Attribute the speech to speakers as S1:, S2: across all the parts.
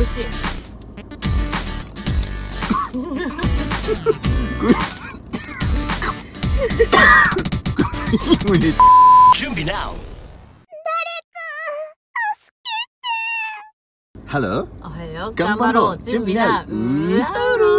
S1: 美味しい。
S2: 準備 now。
S3: ハロー。
S1: おはよう。
S3: 頑張ろう。
S1: 準備だ。
S3: 準備だ。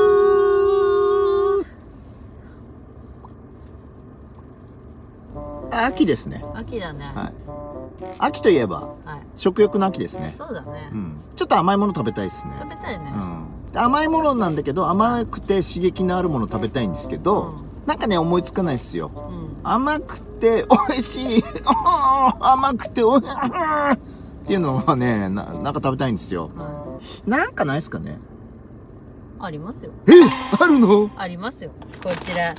S3: 秋ですね。
S1: 秋だね。
S3: はい。秋といえば
S1: はい。
S3: 食欲の秋ですね。
S1: そうだね。
S3: ちょっと甘いもの食べたいですね。
S1: 食べたいね。
S3: 甘いものなんだけど、甘くて刺激のあるもの食べたいんですけど、なんかね思いつかないですよ。甘くて美味しい、甘くておいしいっていうのはね、なんか食べたいんですよ。なんかないですかね。
S1: ありますよ。
S3: あるの？
S1: ありますよ。こちら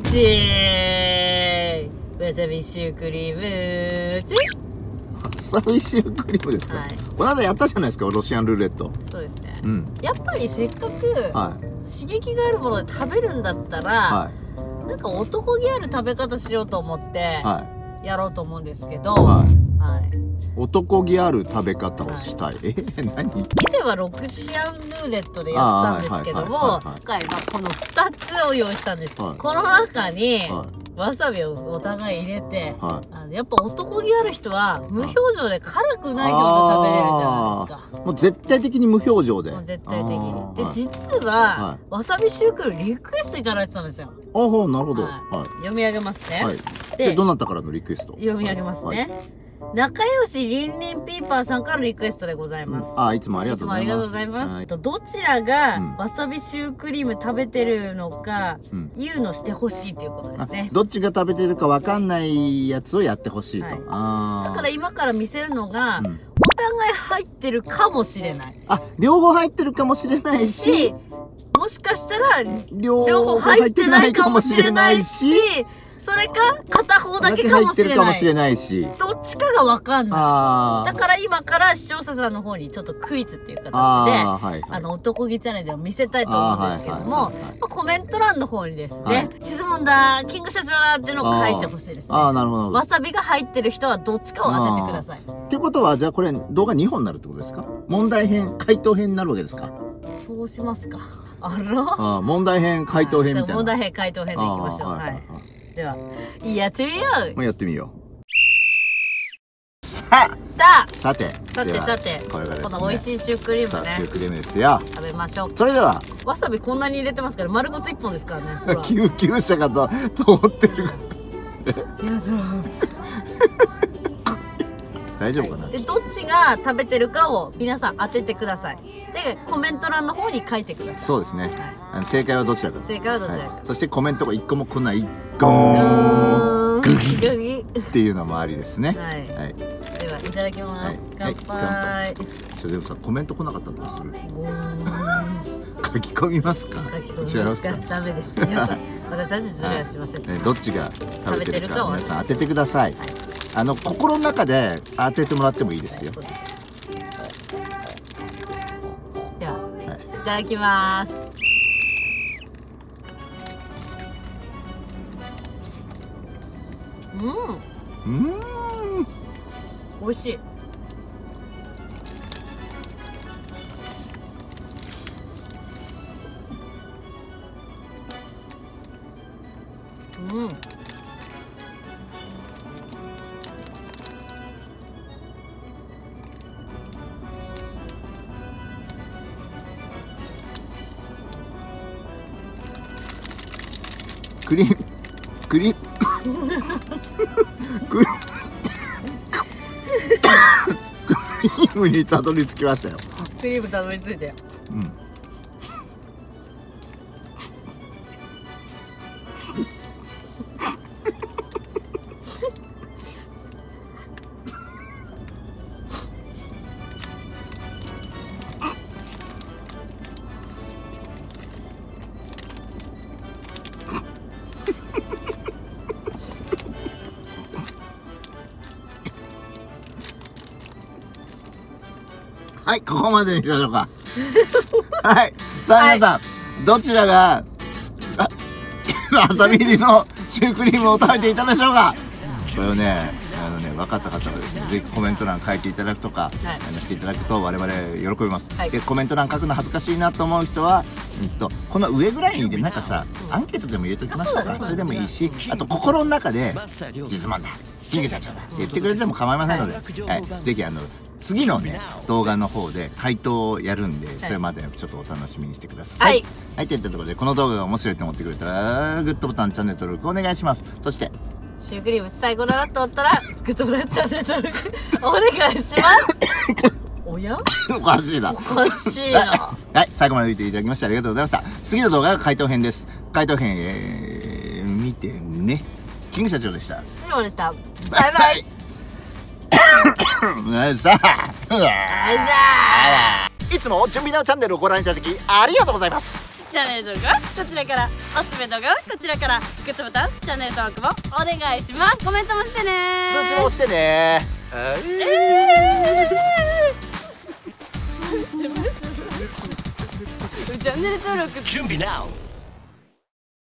S1: でーわさびシュークリームチ
S3: わさびシュークリームですか？
S1: はい。
S3: この間やったじゃないですか、ロシアンルーレット。
S1: そうですね。
S3: や
S1: っぱりせっかく刺激があるもので食べるんだったら、なんか男気ある食べ方しようと思ってやろうと思うんですけど、
S3: 男気ある食べ方をしたい。何？
S1: 以前はロシアンルーレットでやったんですけども、今回はこの2つを用意したんです。この中にわさびをお互い入れて、やっぱ男気ある人は無表情で辛くない表情食べれるじゃないですか。
S3: もう絶対的に無表情で。
S1: 絶対的に。で、実はわさびシュークリームリクエストいただいてたんですよ。
S3: ああ、なるほど。
S1: 読み上げますね。
S3: で、どなたからのリクエスト？
S1: 読み上げますね。仲良しりんりんピーパーさんからのリクエストでございます。
S3: いつもありがとうございます。
S1: いつもありがとうございます。どちらがわさびシュークリーム食べてるのか、言うのしてほしいということですね。
S3: どっちが食べてるかわかんないやつをやってほしいと。だ
S1: から今から見せるのが、お互い入ってるかもしれない。
S3: 両方入ってるかもしれないし、
S1: もしかしたら、
S3: 両方入ってないかもしれないし、
S1: それか片方だけかもしれないし、どっちかが分かんない。だから今から視聴者さんの方にちょっとクイズっていう形で男気チャレンジを見せたいと思うんですけども、コメント欄の方にですね、質問だ、キング社長だっていうのを書いてほしいですね。わさびが入ってる人はどっちかを当ててください。
S3: ってことはじゃあこれ動画2本になるってことですか？問題編回答編になるわけですか？
S1: そうしますか。
S3: 問題編回答編みたいな。
S1: 問題編回答編でいきましょう。では、やってみよう。
S3: やってみよう。さて、
S1: この美味しいシュークリームね。
S3: シュークリームですよ。
S1: 食べましょう。
S3: それでは、
S1: わさびこんなに入れてますから、丸ごと1本ですからね。
S3: 救急車が通ってる。やだ。大丈夫かな？
S1: で、どっちが食べてるかを皆さん当ててください。で、コメント欄の方に書いてください。
S3: そうですね。正解はどちらか。
S1: 正解はどちらか。
S3: そしてコメントが1個も来ない。ゴーン。グギっていうのもありですね。
S1: では、いただきます。乾杯。
S3: でもさ、コメント来なかったらどうする？書き込みますか？
S1: 書き込みますか？ダメです。やっぱ私たちそれはしません。
S3: どっちが食べてるか皆さん当ててください。心の中で当ててもらってもいいですよ。
S1: では、いただきます。美味しい。
S3: クリームにたどり着きましたよ。
S1: クリームたどり着いたよ。
S3: はい、ここまでにしましょうか。はい、さあ皆さん、どちらがわさび入りのシュークリームを食べていたでしょうか。これをね、 分かった方はですね、ぜひコメント欄書いていただくとか、していただくと我々喜びます。でコメント欄書くの恥ずかしいなと思う人は、この上ぐらいにでなんかさ、アンケートでも入れときましょうか。それでもいいし、あと心の中で実満だ、キング社長だって言ってくれても構いませんので、ぜひ次のね動画の方で回答をやるんで、それまでちょっとお楽しみにしてください。はい、といったところでこの動画が面白いと思ってくれたらグッドボタン、チャンネル登録お願いします。そして
S1: シュークリーム最高だなと思ったらグッドボタン、チャンネル登録お願いします。おや
S3: おかしいな、
S1: おかしいな。
S3: はい、最後まで見ていただきましてありがとうございました。次の動画が回答編です。回答編、見てね。キング社長でした。
S1: そうでした。バイバイ。
S3: さあ、いつも準備のチャンネルをご覧いただきありがとうございます。
S1: チャンネル登録はこちらから、おすすめ動画はこちらから、グッドボタン、チャンネル登録もお願いします。コメントもしてね。
S3: 通知も押してね。
S1: チャンネル登録
S2: 準備 now